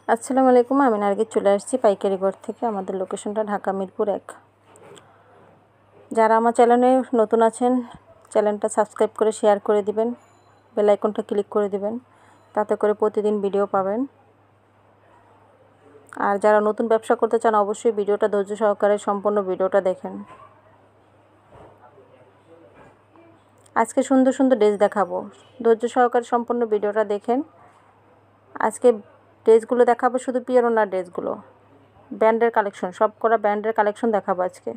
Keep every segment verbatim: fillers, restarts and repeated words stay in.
আসসালামু আলাইকুম, আমি নার্গিস চলে আসছি পাইকারি ঘর থেকে। আমাদের লোকেশনটা ঢাকা মিরপুর এক। যারা আমার চ্যানেলে নতুন আছেন, চ্যানেলটা সাবস্ক্রাইব করে শেয়ার করে দিবেন, বেল আইকনটা ক্লিক করে দিবেন, তাতে করে প্রতিদিন ভিডিও পাবেন। আর যারা নতুন ব্যবসা করতে চান, অবশ্যই ভিডিওটা ধৈর্য সহকারে সম্পূর্ণ ভিডিওটা দেখেন। আজকে সুন্দর সুন্দর ড্রেস দেখাবো, ধৈর্য সহকারে সম্পূর্ণ ভিডিওটা দেখেন। আজকে ড্রেসগুলো দেখাবো শুধু পিওর ওনার ড্রেসগুলো, ব্র্যান্ডের কালেকশন, সব করা ব্র্যান্ডের কালেকশন দেখাবো আজকে।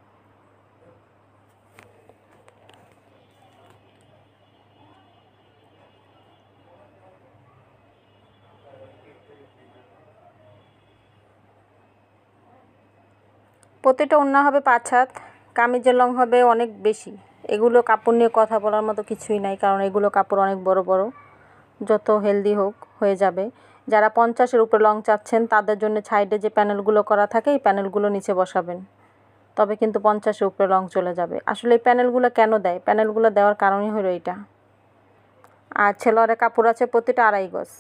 প্রতিটা ওড়না হবে পাঁচ হাত, কামিজের লং হবে অনেক বেশি। এগুলো কাপড় নিয়ে কথা বলার মতো কিছুই নাই, কারণ এগুলো কাপড় অনেক বড় বড়, যত হেলদি হোক হয়ে যাবে। যারা পঞ্চাশের উপরে লং চাচ্ছেন, তাদের জন্য সাইডে যে প্যানেলগুলো করা থাকে, এই প্যানেলগুলো নিচে বসাবেন, তবে কিন্তু পঞ্চাশের উপরে লং চলে যাবে। আসলে এই প্যানেলগুলো কেন দেয়? প্যানেলগুলো দেওয়ার কারণই হলো এইটা। আর ছেলোয়ারের কাপড় আছে প্রতিটা আড়াই গজ,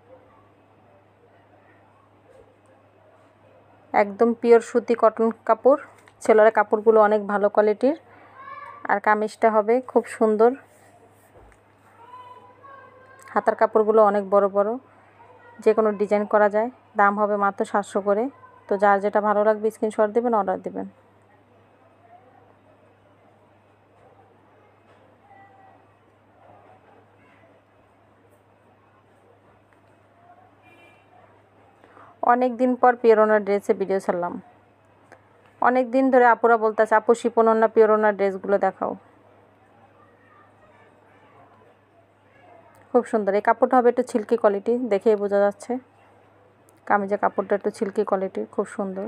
একদম পিওর সুতি কটন কাপড়। ছেলোয়ারের কাপড়গুলো অনেক ভালো কোয়ালিটির। আর কামিজটা হবে খুব সুন্দর, হাতার কাপড়গুলো অনেক বড় বড়, যে কোনো ডিজাইন করা যায়। দাম হবে মাত্র সাতশো করে। তো যার যেটা ভালো লাগবে স্ক্রিনশট দেবেন, অর্ডার দেবেন। অনেক দিন পর পিওর ওনার ড্রেসে ভিডিও ছাড়লাম। অনেক দিন ধরে আপুরা বলতেছে, আপু শিপন ওনা পিওর ওনার ড্রেসগুলো দেখাও। খুব সুন্দর এই কাপড়টা হবে একটু সিল্কি কোয়ালিটি, দেখেই বোঝা যাচ্ছে। কামিজের কাপড়টা একটু সিল্কি কোয়ালিটির, খুব সুন্দর।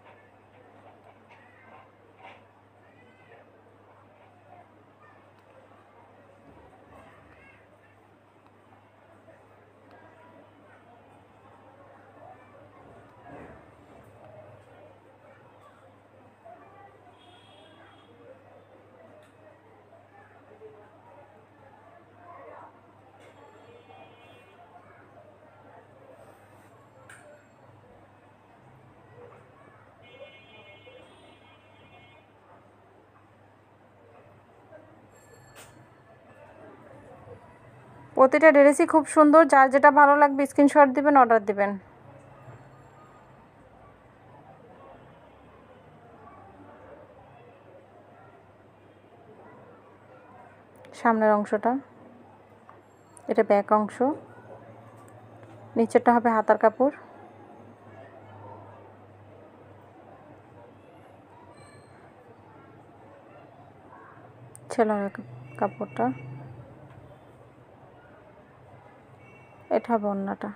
প্রতিটা ড্রেসই খুব সুন্দর। যার যেটা ভালো লাগবে স্ক্রিনশট দিবেন, অর্ডার দিবেন। সামনের অংশটা, এটা ব্যাক অংশ, নিচেরটা হবে হাতার কাপড়। ছেলের কাপড়টা, এটা হবে ওড়নাটা।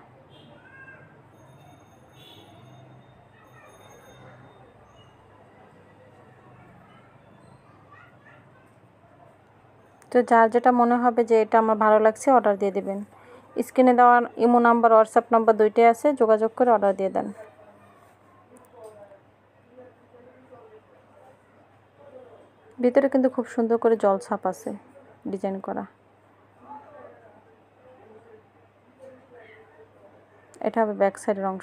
তো যার যেটা মনে হবে যে এটা আমার ভালো লাগছে, অর্ডার দিয়ে দেবেন। স্ক্রিনে দেওয়া ইমো নাম্বার, হোয়াটসঅ্যাপ নাম্বার দুইটাই আছে, যোগাযোগ করে অর্ডার দিয়ে দেন। ভিতরে কিন্তু খুব সুন্দর করে জল ছাপ আছে ডিজাইন করা। এটা হবে ব্যাক সাইডের অংশ,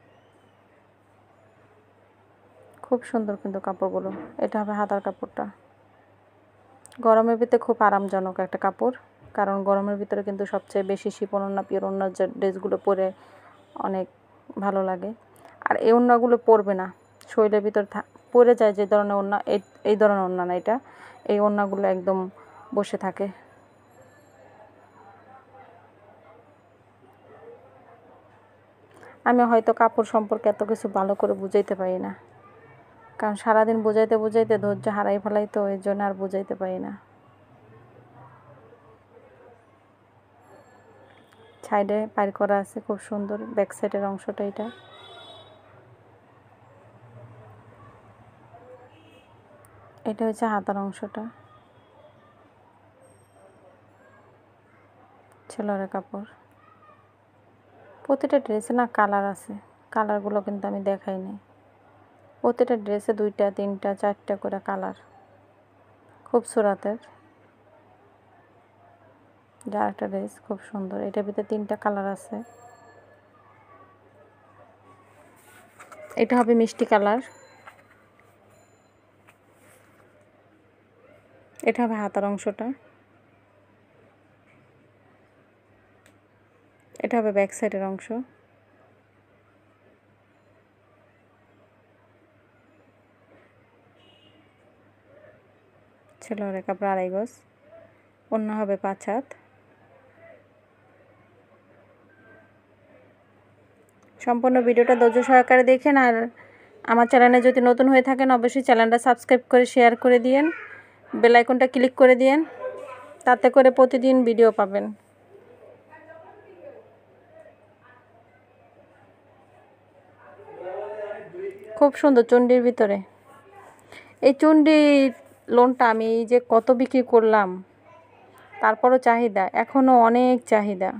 খুব সুন্দর কিন্তু কাপড়গুলো। এটা হবে হাতার কাপড়টা। গরমের ভিতরে খুব আরামজনক একটা কাপড়, কারণ গরমের ভিতরে কিন্তু সবচেয়ে বেশি শিপন ওড়না, পিওর ওড়নার যে ড্রেসগুলো পরে অনেক ভালো লাগে। আর এই ওড়নাগুলো পরবে না, শরীরের ভিতর পরে যায় যে ধরনের ওড়না, এই এই ধরনের ওড়না না এটা। এই ওড়নাগুলো একদম বসে থাকে। আমি হয়তো কাপড় সম্পর্কে এত কিছু ভালো করে বুঝাইতে পারি না, কারণ সারাদিন বুঝাইতে বুঝাইতে ধৈর্য হারাই ফেলাই, তো এর জন্য আর বুঝাইতে পারি না। সাইডে পার করা আছে খুব সুন্দর, ব্যাক সাইডের অংশটা এটা। এটা হচ্ছে হাতার অংশটা, ছেলের কাপড়। প্রতিটা ড্রেসে না কালার আছে, কালারগুলো কিন্তু আমি দেখাই নাই। প্রতিটা ড্রেসে দুইটা তিনটা চারটা করে কালার, খুব সুরাতের। যার একটা ড্রেস খুব সুন্দর, এটার ভিতরে তিনটা কালার আছে। এটা হবে মিষ্টি কালার, এটা হবে হাতার অংশটা, এটা হবে ব্যাক সাইডের অংশ। সেলোয়ারের কাপড় আড়াই গজ, ওড়না হবে পাঁচ হাত। সম্পূর্ণ ভিডিওটা ধৈর্য সহকারে দেখেন। আর আমার চ্যানেলে যদি নতুন হয়ে থাকেন অবশ্যই চ্যানেলটা সাবস্ক্রাইব করে শেয়ার করে দিয়েন, বেল আইকনটা ক্লিক করে দিয়েন, তাতে করে প্রতিদিন ভিডিও পাবেন। খুব সুন্দর চুন্ডির ভিতরে। এই চুন্ডি লোনটা আমি যে কত বিক্রি করলাম, তারপরও চাহিদা, এখনও অনেক চাহিদা।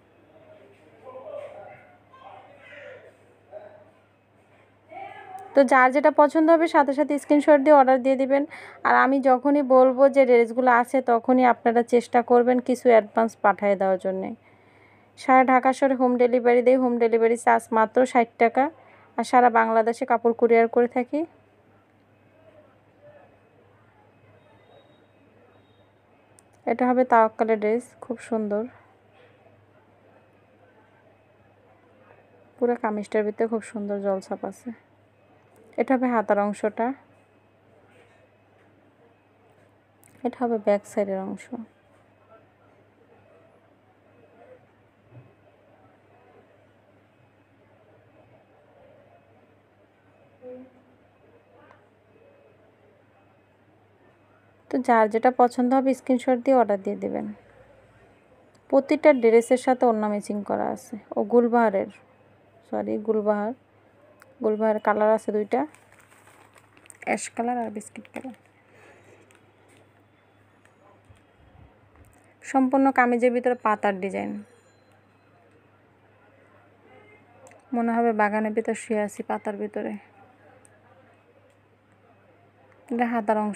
তো যার যেটা পছন্দ হবে সাথে সাথে স্ক্রিনশট দিয়ে অর্ডার দিয়ে দিবেন। আর আমি যখনই বলবো যে ড্রেসগুলো আছে তখনই আপনারা চেষ্টা করবেন কিছু অ্যাডভান্স পাঠিয়ে দেওয়ার জন্যে। সারা ঢাকা শহরে হোম ডেলিভারি দেয়, হোম ডেলিভারি চার্জ মাত্র ষাট টাকা। আর সারা বাংলাদেশে কাপড় কুরিয়ার করে থাকি। এটা হবে তাওয়াক্কালের ড্রেস, খুব সুন্দর। পুরো কামিজটার ভিতরে খুব সুন্দর জলছাপ আছে। এটা হবে হাতার অংশটা, এটা হবে ব্যাক সাইডের অংশ। তো যার যেটা পছন্দ হবে স্ক্রিনশট দিয়ে অর্ডার দিয়ে দেবেন। প্রতিটা ড্রেসের সাথে ওড়না ম্যাচিং করা আছে। ও গুলবাহারের, সরি গুলবাহার, গুলবাহার কালার আছে দুইটা, অ্যাশ কালার আর বিস্কিট কালার। সম্পূর্ণ কামিজের ভিতরে পাতার ডিজাইন, মনে হবে বাগানের ভিতর শুয়ে আছি পাতার ভিতরে। এটা হাতার অংশ,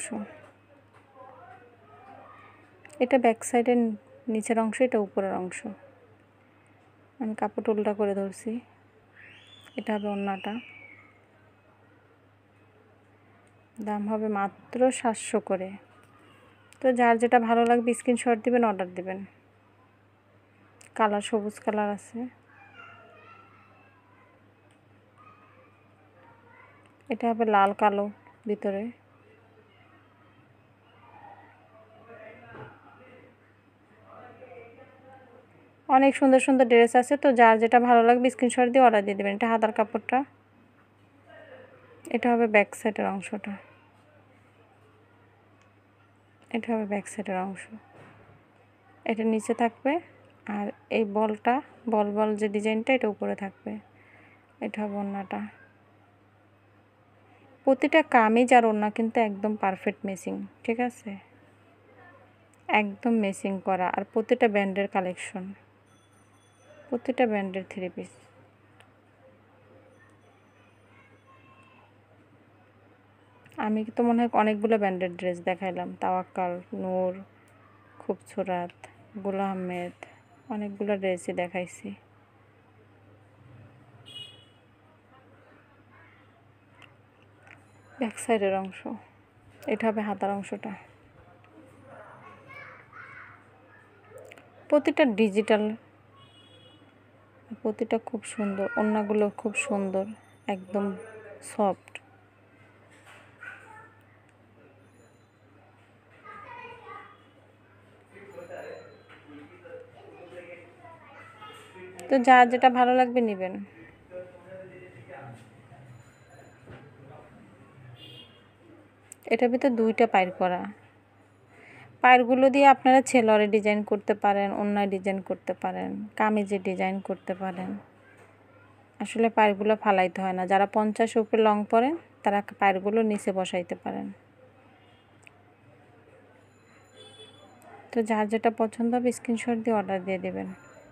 এটা ব্যাক সাইডের নিচের অংশ, এটা উপরের অংশ। আমি কাপড় উল্টা করে ধরছি। এটা হবে ওড়নাটা, দাম হবে মাত্র সাতশো করে। তো যার যেটা ভালো লাগবে স্ক্রিনশট দিবেন, অর্ডার দিবেন। কালার সবুজ কালার আছে, এটা হবে লাল কালো ভিতরে। অনেক সুন্দর সুন্দর ড্রেস আছে। তো যার যেটা ভালো লাগবে স্ক্রিনশট দিয়ে অর্ডার দিয়ে দেবেন। এটা হাতার কাপড়টা, এটা হবে ব্যাক সাইডের অংশটা, এটা হবে ব্যাক সাইডের অংশ। এটা নিচে থাকবে আর এই বলটা, বল বল যে ডিজাইনটা, এটা উপরে থাকবে। এটা হবে ওড়নাটা। প্রতিটা কামিজ আর ওড়না কিন্তু একদম পারফেক্ট ম্যাচিং, ঠিক আছে, একদম ম্যাচিং করা। আর প্রতিটা ব্র্যান্ডের কালেকশন, প্রতিটা ব্র্যান্ডের থ্রি পিস। আমি তো মনে হয় অনেকগুলো ব্র্যান্ডের ড্রেস দেখাইলাম, তাওয়াক্কাল, নূর, খুবসুরাত, গুল আহমেদ, অনেকগুলো ড্রেসই দেখাইছি। ব্যাক সাইডের অংশ, এটা হবে হাতার অংশটা। প্রতিটা ডিজিটাল, প্রতিটা খুব সুন্দর। ওড়নাগুলো খুব সুন্দর, একদম সফট। তো যার যেটা ভালো লাগবে নেবেন। এটার ভিতরে দুইটা পায়ের করা, পায়েরগুলো দিয়ে আপনারা ছেলরে ডিজাইন করতে পারেন, ওড়নায় ডিজাইন করতে পারেন, কামিজে ডিজাইন করতে পারেন। আসলে পায়েরগুলো ফালাইতে হয় না। যারা পঞ্চাশ উপরে লং পরেন তারা পায়েরগুলো নিচে বসাইতে পারেন। তো যার যেটা পছন্দ হবে স্ক্রিনশট দিয়ে অর্ডার দিয়ে দেবেন।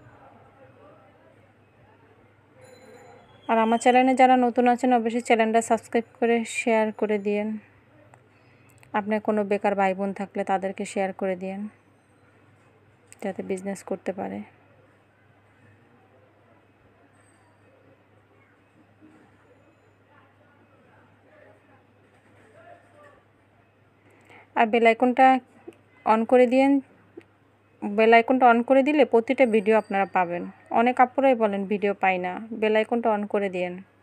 আর আমার চ্যানেলে যারা নতুন আছেন অবশ্যই চ্যানেলটা সাবস্ক্রাইব করে শেয়ার করে দিয়েন। আপনার কোনো বেকার ভাই বোন থাকলে তাদেরকে শেয়ার করে দিয়েন, যাতে বিজনেস করতে পারে। আর বেল আইকনটা অন করে দিয়েন। বেল আইকনটা অন করে দিলে প্রতিটা ভিডিও আপনারা পাবেন। অনেক আপুরাই বলেন ভিডিও পাই না, বেল আইকনটা অন করে দিয়েন।